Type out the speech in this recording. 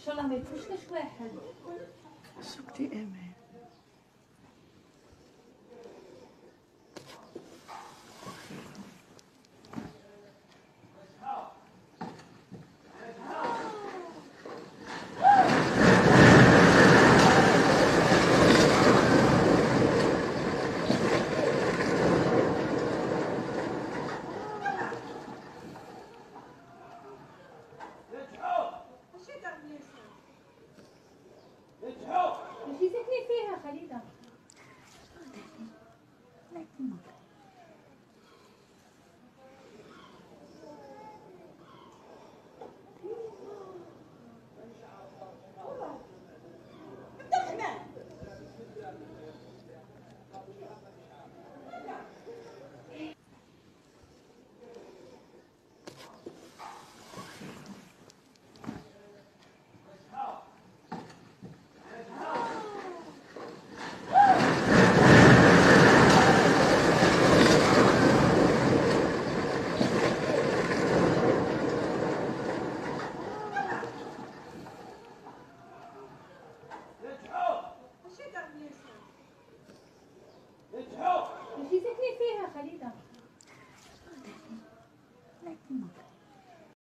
شاء الله ما يكونش كاش واحد. سكتي امان. ماشي ساكنين فيها خليده. ماشي ساكنين فيها خليده.